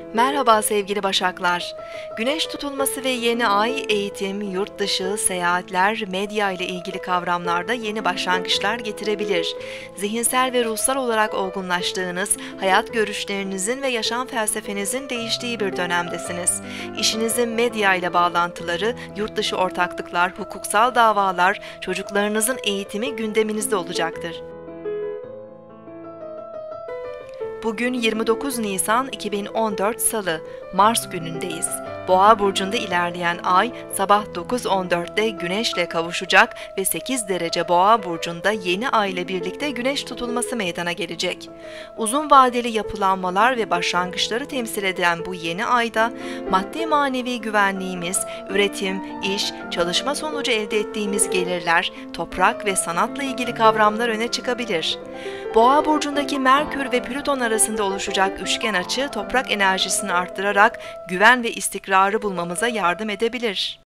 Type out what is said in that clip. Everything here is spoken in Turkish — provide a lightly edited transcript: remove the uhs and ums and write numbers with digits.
Merhaba sevgili Başaklar. Güneş tutulması ve yeni ay, eğitim, yurt dışı, seyahatler, medya ile ilgili kavramlarda yeni başlangıçlar getirebilir. Zihinsel ve ruhsal olarak olgunlaştığınız, hayat görüşlerinizin ve yaşam felsefenizin değiştiği bir dönemdesiniz. İşinizin medya ile bağlantıları, yurt dışı ortaklıklar, hukuksal davalar, çocuklarınızın eğitimi gündeminizde olacaktır. Bugün 29 Nisan 2014 Salı, Mars günündeyiz. Boğa burcunda ilerleyen ay sabah 9.14'te Güneş'le kavuşacak ve 8 derece Boğa burcunda yeni ay ile birlikte Güneş tutulması meydana gelecek. Uzun vadeli yapılanmalar ve başlangıçları temsil eden bu yeni ayda maddi manevi güvenliğimiz, üretim, iş, çalışma sonucu elde ettiğimiz gelirler, toprak ve sanatla ilgili kavramlar öne çıkabilir. Boğa burcundaki Merkür ve Plüton arasında oluşacak üçgen açı toprak enerjisini arttırarak güven ve istikrarı bulmamıza yardım edebilir.